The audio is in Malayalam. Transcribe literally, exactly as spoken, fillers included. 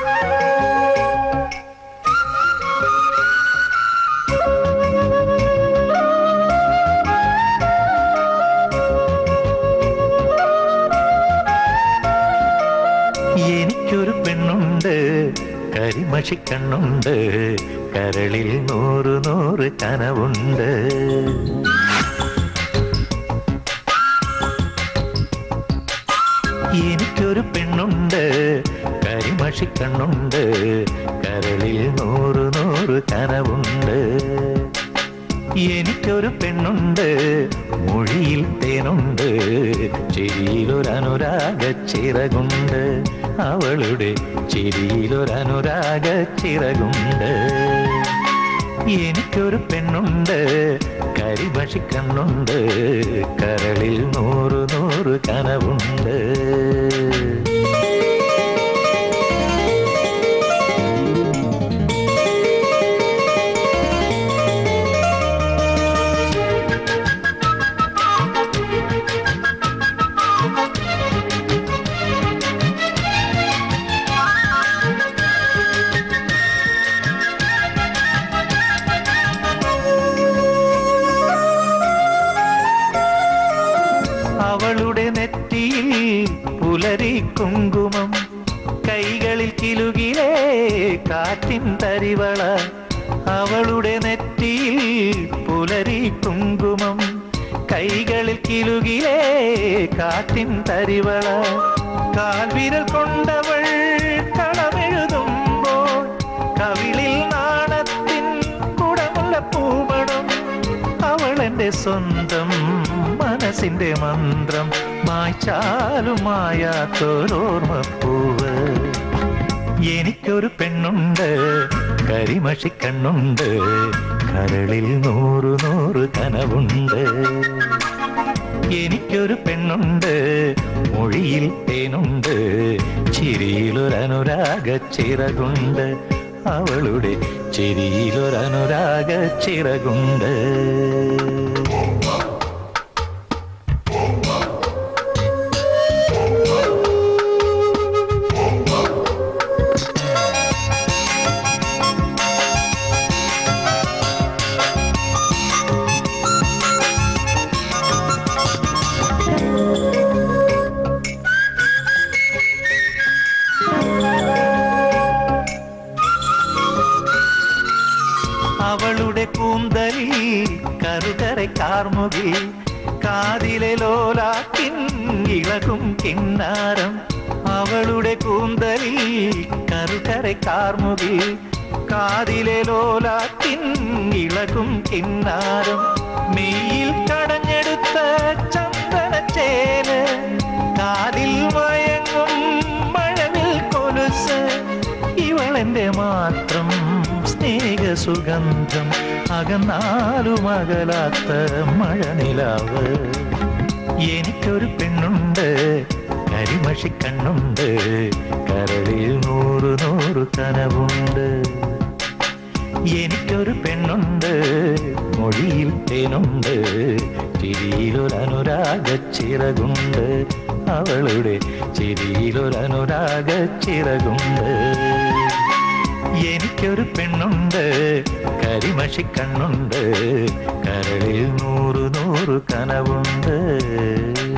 എനിക്കൊരു പെണ്ണുണ്ട്, കരിമഷിക്കണ്ണുണ്ട്, കരളിൽ നൂറ് നൂറ് കനവുണ്ട്. എനിക്കൊരു പെണ്ണുണ്ട്, കരിമഷിക്കണ്ണുണ്ട്, കരളിൽ നൂറ് നൂറ് കനവുണ്ട്. എനിക്കൊരു പെണ്ണുണ്ട്, മൊഴിയിൽ തേനുണ്ട്, ചിരിയിലൊരനുരാഗ ചിറകുണ്ട്. അവളുടെ ചിരിയിലൊരനുരാഗ ചിറകുണ്ട്. എനിക്കൊരു പെണ്ണുണ്ട്, കരിമഷിക്കണ്ണുണ്ട്, കരളിൽ നൂറ് നൂറ് കനവുണ്ട്. അവളുടെ നെറ്റിയിൽ പുലരി കുങ്കുമം, കൈകളിൽ കിലുകിലേ കാറ്റിൻ തരിവള. അവളുടെ നെറ്റിയിൽ പുലരി കുങ്കുമം, കൈകളിൽ കിലുകിലേ കാറ്റിൻ തരിവള. കാൽവിരൽ കൊണ്ടവൾ കളമെഴുതുമ്പോൾ കവിളിൽ നാണത്തിൻ കുടമുള്ള പൂമണം. അവളെന്റെ സ്വന്തം മനസ്സിന്റെ മന്ത്രം, മായ്ച്ചാലും മായാത്തോരോർമ്മപ്പൂവ്. എനിക്കൊരു പെണ്ണുണ്ട്, കരിമഷിക്കണ്ണുണ്ട്, കരളിൽ നൂറ് നൂറ് കനവുണ്ട്. എനിക്കൊരു പെണ്ണുണ്ട്, മൊഴിയിൽ തേനുണ്ട്, ചിരിയിലൊരനുരാഗ ചിറകുണ്ട്. അവളുടെ ചിരിയിലൊരനുരാഗ ചിറകുണ്ട്. അവളുടെ കൂന്തലിൽ കറുകരെ കാർമുകിൽ, കാതിലെ ലോലാക്കിൻ ഇളകും കിന്നാരം. അവളുടെ കൂന്തലിൽ കറുകരെ കാർമുകിൽ, കാതിലെ ലോലാക്കിൻ ഇളകും കിന്നാരം. മെയ്യിൽ കടഞ്ഞെടുത്ത ചന്ദനച്ചേന്, കാതിൽ മയങ്ങും മഴവിൽ കൊലുസ്. ഇവളെന്റെ മാത്രം സ്നേഹസുഗന്ധം, അകന്നാലും അകലാത്ത മഴനിലാവ്. എനിക്കൊരു പെണ്ണുണ്ട്, കരിമഷിക്കണ്ണുണ്ട്, കരളിൽ നൂറ് നൂറ് കനവുണ്ട്. എനിക്കൊരു പെണ്ണുണ്ട്, മൊഴിയിൽ തേനുണ്ട്, ചിരിയിലൊരനുരാഗ ചിറകുണ്ട്. അവളുടെ ചിരിയിലൊരനുരാഗ ചിറകുണ്ട്. എനിക്കൊരു പെണ്ണുണ്ട്, കരിമഷിക്കണ്ണുണ്ട്, കരളിൽ നൂറ് നൂറ് കനവുണ്ട്.